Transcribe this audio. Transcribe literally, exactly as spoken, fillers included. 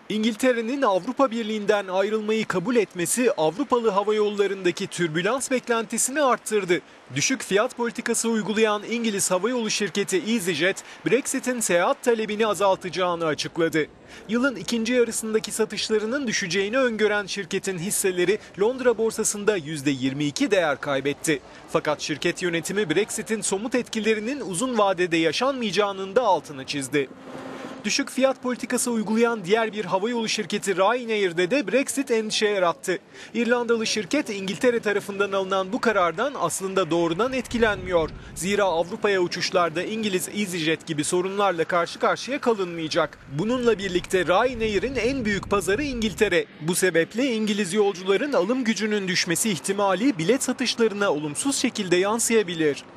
İngiltere'nin Avrupa Birliği'nden ayrılmayı kabul etmesi Avrupalı havayollarındaki türbülans beklentisini arttırdı. Düşük fiyat politikası uygulayan İngiliz havayolu şirketi EasyJet, Brexit'in seyahat talebini azaltacağını açıkladı. Yılın ikinci yarısındaki satışlarının düşeceğini öngören şirketin hisseleri Londra borsasında yüzde yirmi iki değer kaybetti. Fakat şirket yönetimi Brexit'in somut etkilerinin uzun vadede yaşanmayacağının da altını çizdi. Düşük fiyat politikası uygulayan diğer bir havayolu şirketi Ryanair'de de Brexit endişe yarattı. İrlandalı şirket İngiltere tarafından alınan bu karardan aslında doğrudan etkilenmiyor. Zira Avrupa'ya uçuşlarda İngiliz EasyJet gibi sorunlarla karşı karşıya kalınmayacak. Bununla birlikte Ryanair'in en büyük pazarı İngiltere. Bu sebeple İngiliz yolcuların alım gücünün düşmesi ihtimali bilet satışlarına olumsuz şekilde yansıyabilir.